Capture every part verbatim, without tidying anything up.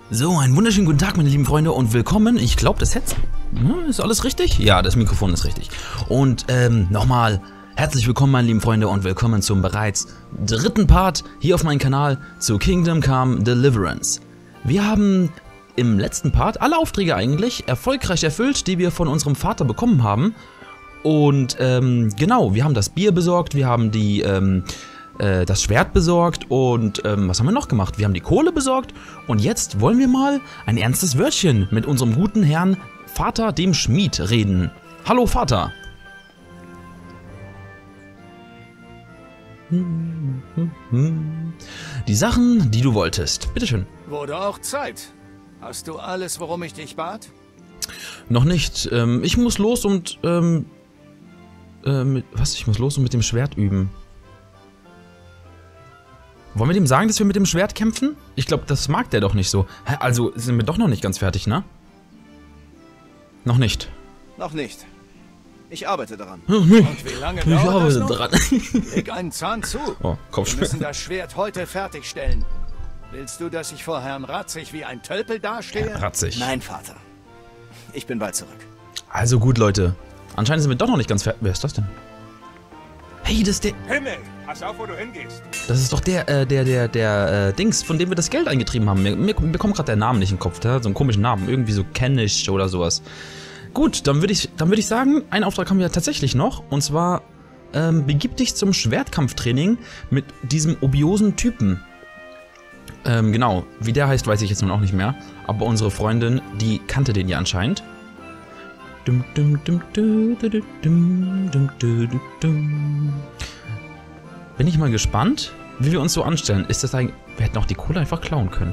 So, einen wunderschönen guten Tag, meine lieben Freunde, und willkommen. Ich glaube, das Headset, hm, ist alles richtig? Ja, das Mikrofon ist richtig. Und ähm, nochmal herzlich willkommen, meine lieben Freunde, und willkommen zum bereits dritten Part hier auf meinem Kanal zu Kingdom Come Deliverance. Wir haben im letzten Part alle Aufträge eigentlich erfolgreich erfüllt, die wir von unserem Vater bekommen haben. Und ähm, genau, wir haben das Bier besorgt, wir haben die, ähm, äh, das Schwert besorgt und ähm, was haben wir noch gemacht? Wir haben die Kohle besorgt und jetzt wollen wir mal ein ernstes Wörtchen mit unserem guten Herrn Vater, dem Schmied, reden. Hallo Vater! Die Sachen, die du wolltest. Bitteschön. Wurde auch Zeit. Hast du alles, worum ich dich bat? Noch nicht. Ähm, ich muss los und, ähm, äh, mit, was? Ich muss los und mit dem Schwert üben. Wollen wir dem sagen, dass wir mit dem Schwert kämpfen? Ich glaube, das mag der doch nicht so. Hä? Also sind wir doch noch nicht ganz fertig, ne? Noch nicht. Noch nicht. Ich arbeite daran. Oh, nee. Und wie lange Ich dauert arbeite das noch? dran. Leg einen Zahn zu. Oh, Wir Kopfschmerzen. müssen das Schwert heute fertigstellen. Willst du, dass ich vor Herrn Ratzig wie ein Tölpel dastehe? Ratzig. Nein, Vater. Ich bin bald zurück. Also gut, Leute. Anscheinend sind wir doch noch nicht ganz fertig. Wer ist das denn? Hey, das ist der... Himmel, pass auf, wo du hingehst. Das ist doch der, äh, der, der, der, äh, Dings, von dem wir das Geld eingetrieben haben. Mir, mir, mir kommt gerade der Name nicht in den Kopf. Der hat so einen komischen Namen. Irgendwie so Kennish oder sowas. Gut, dann würde ich, dann würde ich sagen, einen Auftrag haben wir tatsächlich noch. Und zwar, ähm, begib dich zum Schwertkampftraining mit diesem obiosen Typen. Ähm, genau. Wie der heißt, weiß ich jetzt nun auch nicht mehr. Aber unsere Freundin, die kannte den ja anscheinend. Dum, dum, dum, dum, dum, dum, dum, dum, dum. Bin ich mal gespannt, wie wir uns so anstellen. Ist das eigentlich... Wir hätten auch die Kohle einfach klauen können.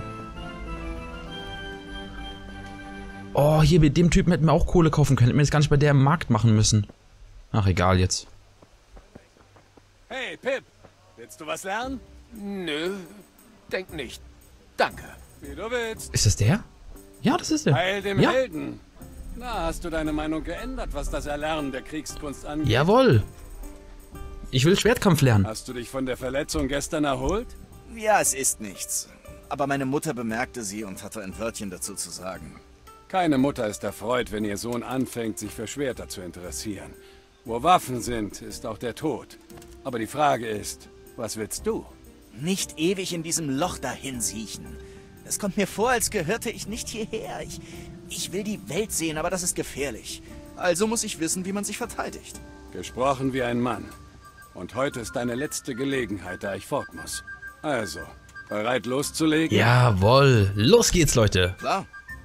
Oh, hier mit dem Typen hätten wir auch Kohle kaufen können. Hätten wir das gar nicht bei der im Markt machen müssen. Ach, egal jetzt. Hey, Pip, willst du was lernen? Nö, denk nicht. Danke. Wie du willst. Ist das der? Ja, das ist der. Heil dem Ja. Helden. Na, hast du deine Meinung geändert, was das Erlernen der Kriegskunst angeht? Jawohl. Ich will Schwertkampf lernen. Hast du dich von der Verletzung gestern erholt? Ja, es ist nichts. Aber meine Mutter bemerkte sie und hatte ein Wörtchen dazu zu sagen. Keine Mutter ist erfreut, wenn ihr Sohn anfängt, sich für Schwerter zu interessieren. Wo Waffen sind, ist auch der Tod. Aber die Frage ist, was willst du? Nicht ewig in diesem Loch dahin siechen. Es kommt mir vor, als gehörte ich nicht hierher. Ich, ich will die Welt sehen, aber das ist gefährlich. Also muss ich wissen, wie man sich verteidigt. Gesprochen wie ein Mann. Und heute ist deine letzte Gelegenheit, da ich fort muss. Also, bereit loszulegen? Jawohl. Los geht's, Leute. Klar.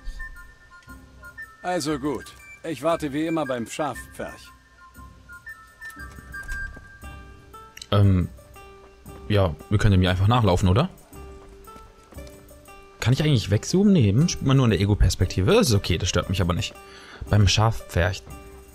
Also gut. Ich warte wie immer beim Schafpferch. Ähm, ja, wir können dem ja einfach nachlaufen, oder? Kann ich eigentlich wegzoomen? Nee, hm, spielt man nur in der Ego-Perspektive. Das ist okay, das stört mich aber nicht. Beim Schafpferd.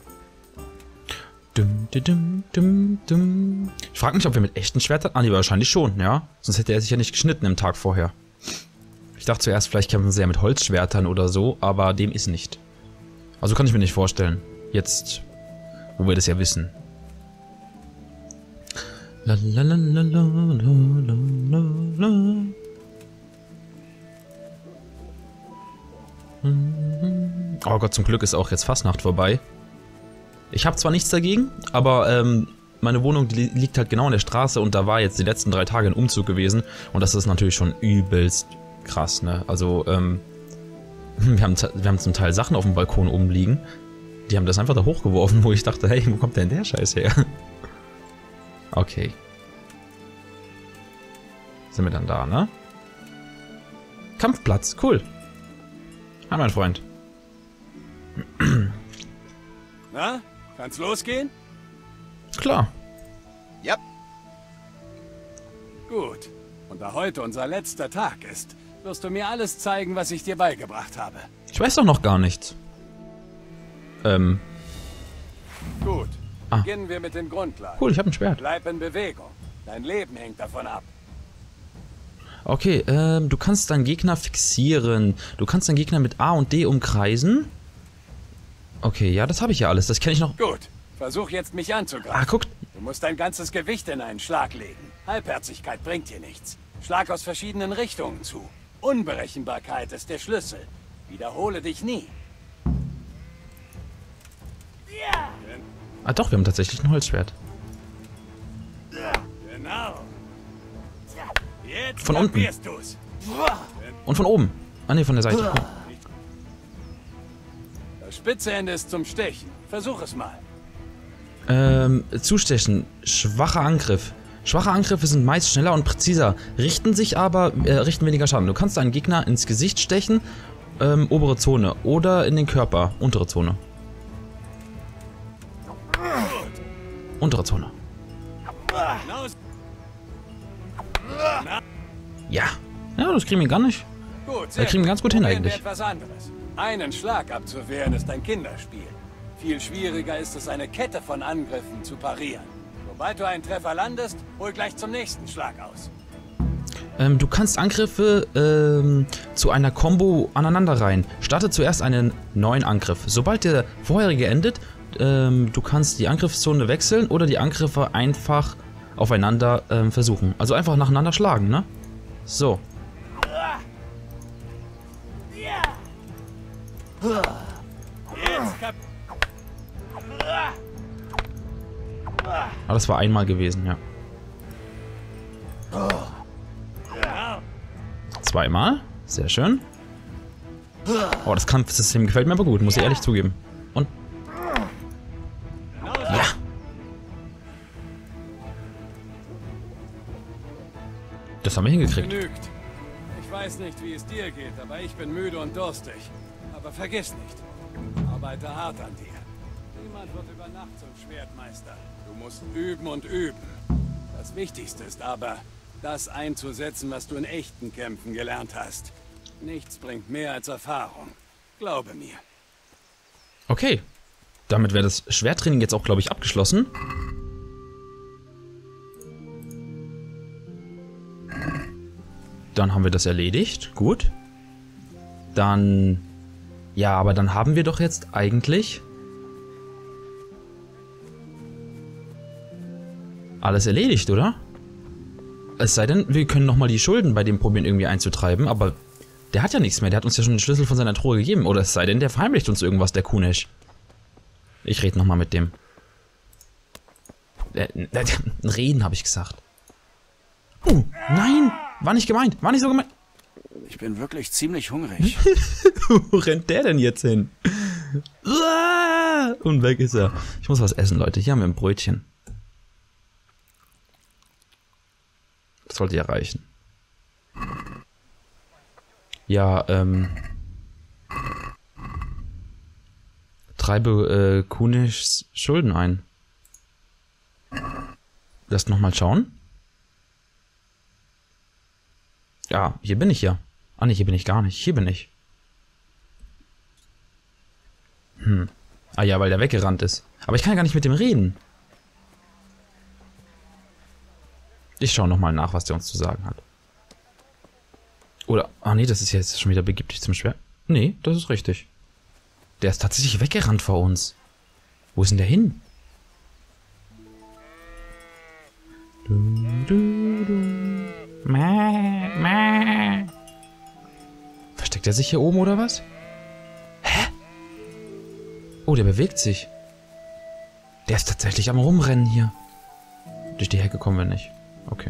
Dum, dum, dum, dum. Ich frage mich, ob wir mit echten Schwertern... Ah, nee, wahrscheinlich schon, ja. Sonst hätte er sich ja nicht geschnitten im Tag vorher. Ich dachte zuerst, vielleicht kämpfen sie ja mit Holzschwertern oder so, aber dem ist nicht. Also kann ich mir nicht vorstellen. Jetzt, wo wir das ja wissen. La, la, la, la, la, la, la, la. Oh Gott, zum Glück ist auch jetzt Fastnacht vorbei. Ich habe zwar nichts dagegen, aber ähm, meine Wohnung die liegt halt genau an der Straße und da war jetzt die letzten drei Tage ein Umzug gewesen und das ist natürlich schon übelst krass, ne? Also, ähm, wir haben, wir haben zum Teil Sachen auf dem Balkon oben liegen, die haben das einfach da hochgeworfen, wo ich dachte, hey, wo kommt denn der Scheiß her? Okay. Sind wir dann da, ne? Kampfplatz, cool. Hi, mein Freund. Na, kann's losgehen? Klar. Ja. Gut. Und da heute unser letzter Tag ist, wirst du mir alles zeigen, was ich dir beigebracht habe. Ich weiß doch noch gar nichts. Ähm, Gut. Ah. Beginnen wir mit den Grundlagen. cool, ich habe ein Schwert. Bleib in Bewegung. Dein Leben hängt davon ab. Okay, ähm, du kannst deinen Gegner fixieren. Du kannst deinen Gegner mit A und D umkreisen. Okay, ja, das habe ich ja alles. Das kenne ich noch. Gut. Versuch jetzt, mich anzugreifen. Ah, guck. Du musst dein ganzes Gewicht in einen Schlag legen. Halbherzigkeit bringt dir nichts. Schlag aus verschiedenen Richtungen zu. Unberechenbarkeit ist der Schlüssel. Wiederhole dich nie. Ah doch, wir haben tatsächlich ein Holzschwert. Genau. Jetzt Von unten. du's. Und von oben. Ah ne, von der Seite. Das spitze Ende ist zum Stechen. Versuch es mal. Ähm, zustechen. Schwacher Angriff. Schwache Angriffe sind meist schneller und präziser, richten sich aber, äh, richten weniger Schaden. Du kannst einen Gegner ins Gesicht stechen, ähm, obere Zone, oder in den Körper, untere Zone. Untere Zone. Ja. Ja, das kriegen wir gar nicht. Gut, Da kriegen wir ganz gut hin Probieren wir eigentlich. etwas anderes. Einen Schlag abzuwehren ist ein Kinderspiel. Viel schwieriger ist es, eine Kette von Angriffen zu parieren. Sobald du einen Treffer landest, hol gleich zum nächsten Schlag aus. Ähm, du kannst Angriffe ähm, zu einer Combo aneinanderreihen. Starte zuerst einen neuen Angriff. Sobald der vorherige endet, ähm, du kannst die Angriffszone wechseln oder die Angriffe einfach aufeinander ähm, versuchen. Also einfach nacheinander schlagen, ne? So. Jetzt kap Aber das war einmal gewesen, ja. Zweimal. Sehr schön. Oh, das Kampfsystem gefällt mir aber gut, muss ich ehrlich zugeben. Und... Ja. Das haben wir hingekriegt. genügt. Ich weiß nicht, wie es dir geht, aber ich bin müde und durstig. Aber vergiss nicht, arbeite hart an dir. Niemand wird über Nacht zum Schwertmeister. Du musst üben und üben. Das Wichtigste ist aber, das einzusetzen, was du in echten Kämpfen gelernt hast. Nichts bringt mehr als Erfahrung. Glaube mir. Okay. Damit wäre das Schwerttraining jetzt auch, glaube ich, abgeschlossen. Dann haben wir das erledigt. Gut. Dann... Ja, aber dann haben wir doch jetzt eigentlich... alles erledigt, oder? Es sei denn, wir können nochmal die Schulden bei dem probieren irgendwie einzutreiben, aber der hat ja nichts mehr. Der hat uns ja schon den Schlüssel von seiner Truhe gegeben. Oder es sei denn, der verheimlicht uns irgendwas, der Kunesh. Ich rede nochmal mit dem. Äh, äh, reden, habe ich gesagt. Uh, nein! War nicht gemeint. War nicht so gemeint. Ich bin wirklich ziemlich hungrig. Wo rennt der denn jetzt hin? Und weg ist er. Ich muss was essen, Leute. Hier haben wir ein Brötchen. Das sollte ja reichen. Ja, ähm... Treibe äh, Kuneshs Schulden ein. Lass nochmal schauen. Ja, hier bin ich ja. Ah ne, hier bin ich gar nicht. Hier bin ich. Hm. Ah ja, weil der weggerannt ist. Aber ich kann ja gar nicht mit dem reden. Ich schaue nochmal nach, was der uns zu sagen hat. Oder, ah nee, das ist jetzt schon wieder begib dich zum Schwert. Nee, das ist richtig. Der ist tatsächlich weggerannt vor uns. Wo ist denn der hin? Du, du, du. Mäh, mäh. Versteckt er sich hier oben oder was? Hä? Oh, der bewegt sich. Der ist tatsächlich am Rumrennen hier. Durch die Hecke kommen wir nicht. Okay.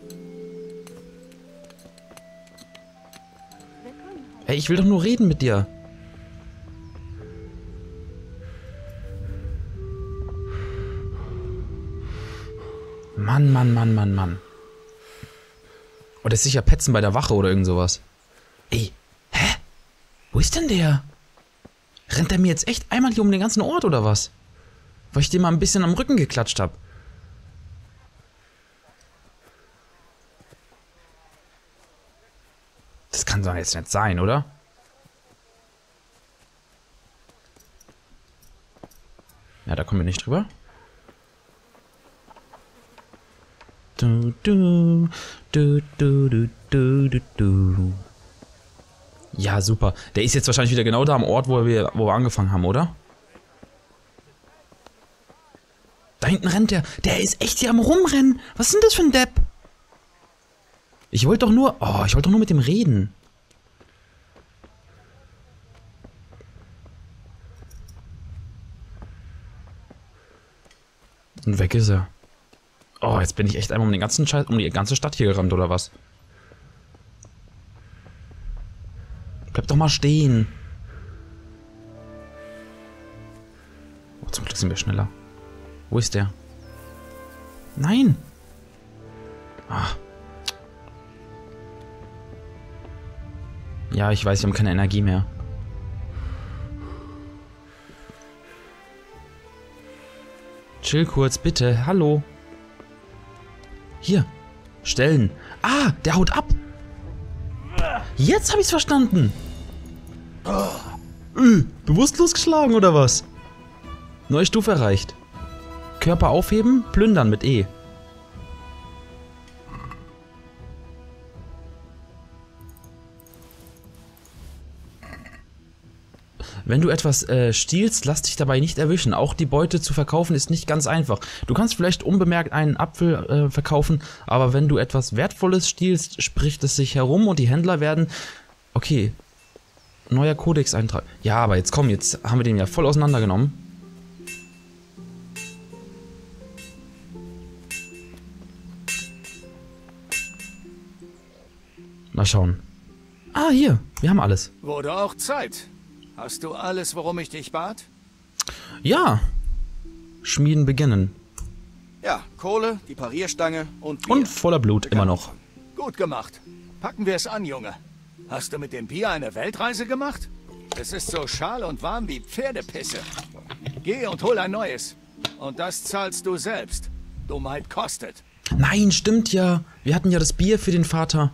Ey, ich will doch nur reden mit dir. Mann, Mann, Mann, Mann, Mann. Oh, der ist sicher petzen bei der Wache oder irgend sowas. Ey, hä? Wo ist denn der? Rennt der mir jetzt echt einmal hier um den ganzen Ort oder was? Weil ich dem mal ein bisschen am Rücken geklatscht habe. Das kann doch jetzt nicht sein, oder? Ja, da kommen wir nicht drüber. Du, du, du, du, du, du, du, du. Ja, super. Der ist jetzt wahrscheinlich wieder genau da am Ort, wo wir, wo wir angefangen haben, oder? Da hinten rennt der. Der ist echt hier am Rumrennen. Was ist denn das für ein Depp? Ich wollte doch nur... Oh, ich wollte doch nur mit dem reden. Und weg ist er. Oh, jetzt bin ich echt einmal um den ganzen Scheiß, um die ganze Stadt hier gerannt, oder was? Bleib doch mal stehen. Oh, zum Glück sind wir schneller. Wo ist der? Nein! Ah. Ja, ich weiß, wir haben keine Energie mehr. Chill kurz, bitte. Hallo. Hier. Stellen. Ah, der haut ab. Jetzt habe ich's verstanden. Äh, bewusstlos geschlagen oder was? Neue Stufe erreicht. Körper aufheben, plündern mit E. Wenn du etwas äh, stiehlst, lass dich dabei nicht erwischen. Auch die Beute zu verkaufen ist nicht ganz einfach. Du kannst vielleicht unbemerkt einen Apfel äh, verkaufen, aber wenn du etwas Wertvolles stiehlst, spricht es sich herum und die Händler werden... Okay. Neuer Kodex-Eintrag. Ja, aber jetzt komm, jetzt haben wir den ja voll auseinandergenommen. Mal schauen. Ah, hier. Wir haben alles. Wurde auch Zeit. Hast du alles, worum ich dich bat? Ja. Schmieden beginnen. Ja, Kohle, die Parierstange und Bier. Und voller Blut, immer noch. Gut gemacht. Packen wir es an, Junge. Hast du mit dem Bier eine Weltreise gemacht? Es ist so schal und warm wie Pferdepisse. Geh und hol ein neues. Und das zahlst du selbst. Dummheit kostet. Nein, stimmt ja. Wir hatten ja das Bier für den Vater.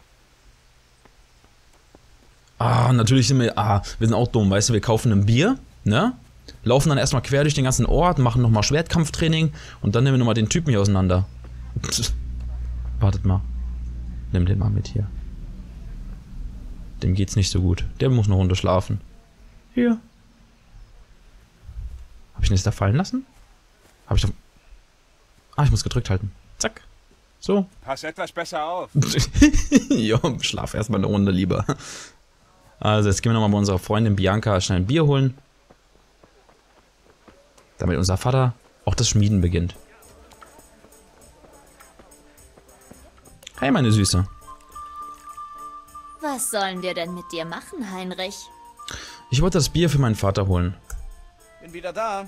Ah, natürlich sind wir, ah, wir sind auch dumm, weißt du, wir kaufen ein Bier, ne? Laufen dann erstmal quer durch den ganzen Ort, machen nochmal Schwertkampftraining und dann nehmen wir nochmal den Typen hier auseinander. Wartet mal. Nimm den mal mit hier. Dem geht's nicht so gut. Der muss eine Runde schlafen. Hier. Hab ich den jetzt da fallen lassen? Hab ich doch... Ah, ich muss gedrückt halten. Zack. So. Pass etwas besser auf. Jo, schlaf erstmal eine Runde lieber. Also, jetzt gehen wir nochmal bei unserer Freundin Bianca schnell ein Bier holen. Damit unser Vater auch das Schmieden beginnt. Hey, meine Süße. Was sollen wir denn mit dir machen, Heinrich? Ich wollte das Bier für meinen Vater holen. Bin wieder da.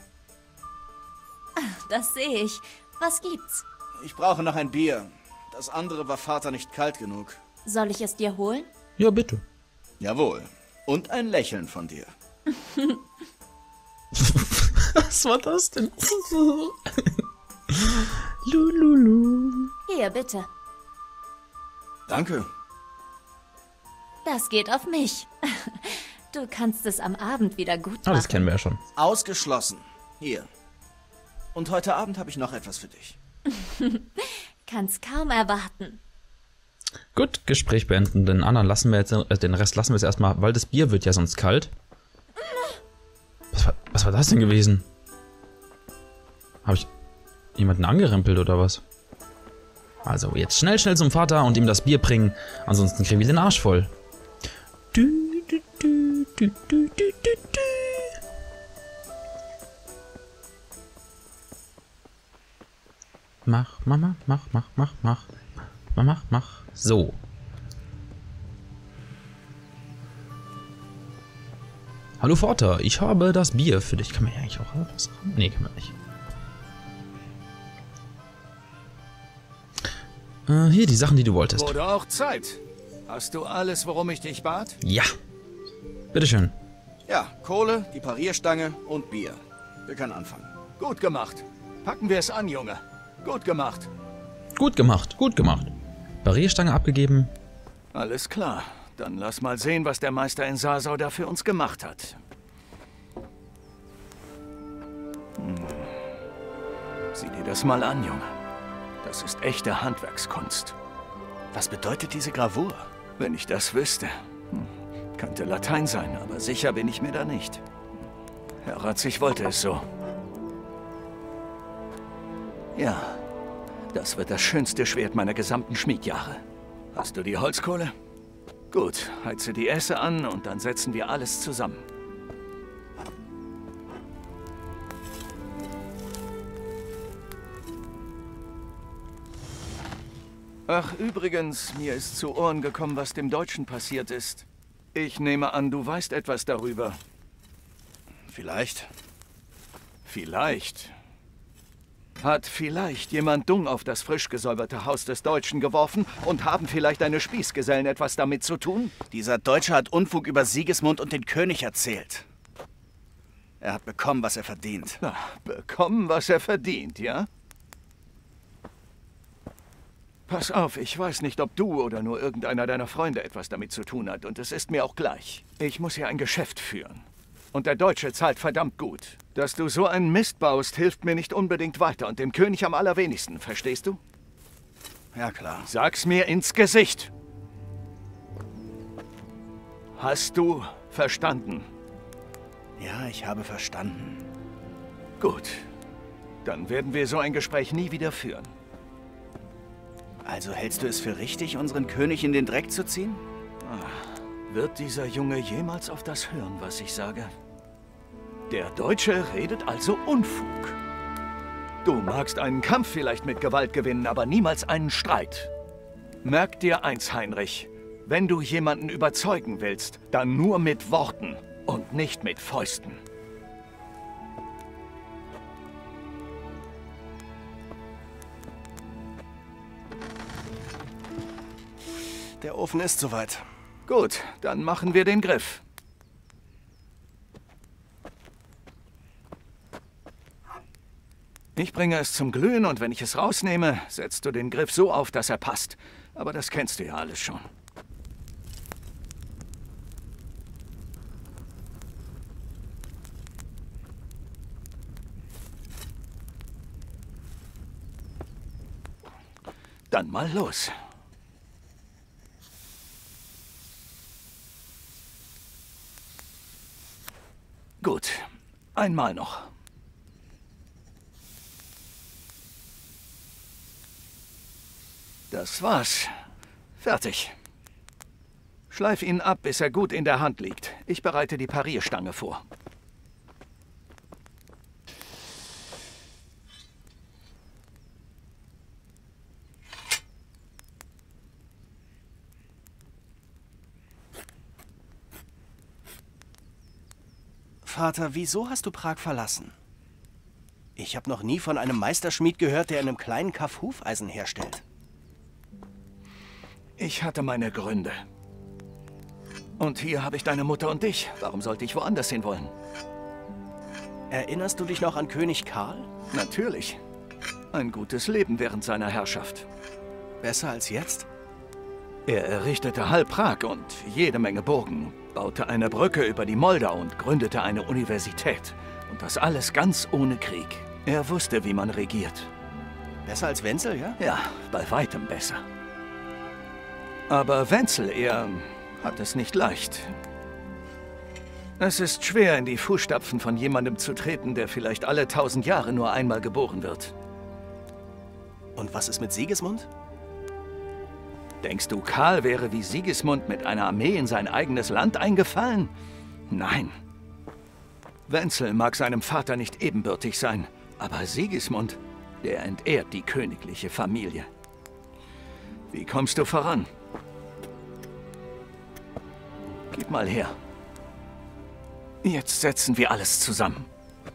Das sehe ich. Was gibt's? Ich brauche noch ein Bier. Das andere war Vater nicht kalt genug. Soll ich es dir holen? Ja, bitte. Jawohl. Und ein Lächeln von dir. Was war das denn? Lululu. Hier, bitte. Danke. Das geht auf mich. Du kannst es am Abend wieder gut machen. Ah, das kennen wir ja schon. Ausgeschlossen. Hier. Und heute Abend habe ich noch etwas für dich. Kann's kaum erwarten. Gut, Gespräch beenden. Den anderen lassen wir jetzt, äh, den Rest lassen wir jetzt erstmal, weil das Bier wird ja sonst kalt. Was war, was war das denn gewesen? Habe ich jemanden angerempelt oder was? Also jetzt schnell, schnell zum Vater und ihm das Bier bringen. Ansonsten kriegen wir den Arsch voll. Du, du, du, du, du, du, du. Mach, Mama, mach, mach, mach, mach. Mach, mach, mach. So. Hallo Vater, ich habe das Bier für dich. Kann man ja eigentlich auch was haben? Nee, kann man nicht. Äh, hier die Sachen, die du wolltest. Wurde auch Zeit. Hast du alles, worum ich dich bat? Ja. Bitteschön. Ja, Kohle, die Parierstange und Bier. Wir können anfangen. Gut gemacht. Packen wir es an, Junge. Gut gemacht. Gut gemacht, gut gemacht. Barrierstange abgegeben. Alles klar. Dann lass mal sehen, was der Meister in Sasau da für uns gemacht hat. Hm. Sieh dir das mal an, Junge. Das ist echte Handwerkskunst. Was bedeutet diese Gravur? Wenn ich das wüsste. Hm. Könnte Latein sein, aber sicher bin ich mir da nicht. Herr Ratzig wollte es so. Ja, das wird das schönste Schwert meiner gesamten Schmiedjahre. Hast du die Holzkohle? Gut, heize die Esse an und dann setzen wir alles zusammen. Ach, übrigens, mir ist zu Ohren gekommen, was dem Deutschen passiert ist. Ich nehme an, du weißt etwas darüber. Vielleicht. Vielleicht. Hat vielleicht jemand Dung auf das frisch gesäuberte Haus des Deutschen geworfen und haben vielleicht deine Spießgesellen etwas damit zu tun? Dieser Deutsche hat Unfug über Sigismund und den König erzählt. Er hat bekommen, was er verdient. Na, bekommen, was er verdient, ja? Pass auf, ich weiß nicht, ob du oder nur irgendeiner deiner Freunde etwas damit zu tun hat. Und es ist mir auch gleich. Ich muss hier ein Geschäft führen. Und der Deutsche zahlt verdammt gut. Dass du so einen Mist baust, hilft mir nicht unbedingt weiter. Und dem König am allerwenigsten, verstehst du? Ja, klar. Sag's mir ins Gesicht. Hast du verstanden? Ja, ich habe verstanden. Gut. Dann werden wir so ein Gespräch nie wieder führen. Also hältst du es für richtig, unseren König in den Dreck zu ziehen? Ah, wird dieser Junge jemals auf das hören, was ich sage? Der Deutsche redet also Unfug. Du magst einen Kampf vielleicht mit Gewalt gewinnen, aber niemals einen Streit. Merk dir eins, Heinrich. Wenn du jemanden überzeugen willst, dann nur mit Worten und nicht mit Fäusten. Der Ofen ist soweit. Gut, dann machen wir den Griff. Ich bringe es zum Glühen und wenn ich es rausnehme, setzt du den Griff so auf, dass er passt. Aber das kennst du ja alles schon. Dann mal los. Gut, einmal noch. Das war's. Fertig. Schleif ihn ab, bis er gut in der Hand liegt. Ich bereite die Parierstange vor. Vater, wieso hast du Prag verlassen? Ich habe noch nie von einem Meisterschmied gehört, der in einem kleinen Kaff Hufeisen herstellt. Ich hatte meine Gründe. Und hier habe ich deine Mutter und dich. Warum sollte ich woanders hin wollen? Erinnerst du dich noch an König Karl? Natürlich. Ein gutes Leben während seiner Herrschaft. Besser als jetzt? Er errichtete halb Prag und jede Menge Burgen, baute eine Brücke über die Moldau und gründete eine Universität. Und das alles ganz ohne Krieg. Er wusste, wie man regiert. Besser als Wenzel, ja? Ja, bei weitem besser. Aber Wenzel, er hat es nicht leicht. Es ist schwer, in die Fußstapfen von jemandem zu treten, der vielleicht alle tausend Jahre nur einmal geboren wird. Und was ist mit Sigismund? Denkst du, Karl wäre wie Sigismund mit einer Armee in sein eigenes Land eingefallen? Nein. Wenzel mag seinem Vater nicht ebenbürtig sein, aber Sigismund, der entehrt die königliche Familie. Wie kommst du voran? Gib mal her. Jetzt setzen wir alles zusammen.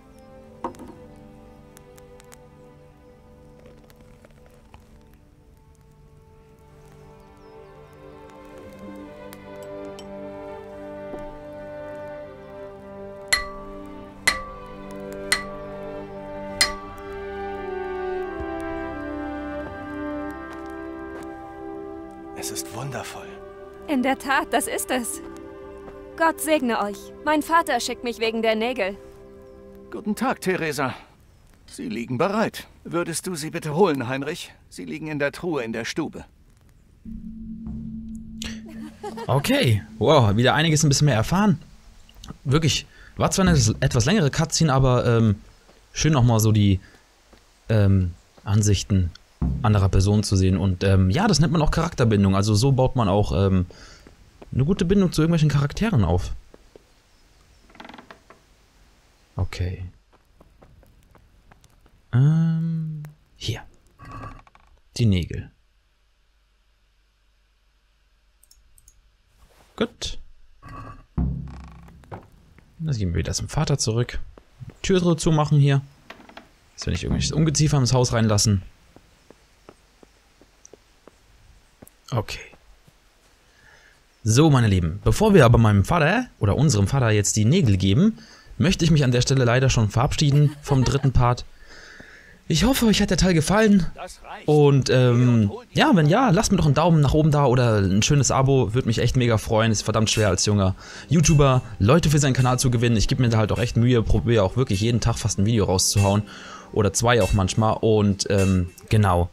Es ist wundervoll. In der Tat, das ist es. Gott segne euch. Mein Vater schickt mich wegen der Nägel. Guten Tag, Theresa. Sie liegen bereit. Würdest du sie bitte holen, Heinrich? Sie liegen in der Truhe in der Stube. Okay, wow, wieder einiges ein bisschen mehr erfahren. Wirklich, war zwar eine etwas längere Cutscene, aber ähm, schön nochmal so die ähm, Ansichten anderer Personen zu sehen. Und ähm, ja, das nennt man auch Charakterbindung. Also so baut man auch ähm, eine gute Bindung zu irgendwelchen Charakteren auf. Okay. Ähm, hier. Die Nägel. Gut. Dann gehen wir wieder zum Vater zurück. Tür zumachen hier. Dass wir nicht irgendwelches Ungeziefer ins Haus reinlassen. Okay. So, meine Lieben, bevor wir aber meinem Vater oder unserem Vater jetzt die Nägel geben, möchte ich mich an der Stelle leider schon verabschieden vom dritten Part. Ich hoffe, euch hat der Teil gefallen. Und ähm, ja, wenn ja, lasst mir doch einen Daumen nach oben da oder ein schönes Abo. Würde mich echt mega freuen. Ist verdammt schwer als junger YouTuber Leute für seinen Kanal zu gewinnen. Ich gebe mir da halt auch echt Mühe, probiere auch wirklich jeden Tag fast ein Video rauszuhauen. Oder zwei auch manchmal. Und ähm, genau.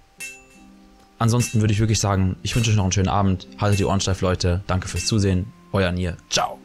Ansonsten würde ich wirklich sagen, ich wünsche euch noch einen schönen Abend. Haltet die Ohren steif, Leute. Danke fürs Zusehen. Euer Nier. Ciao.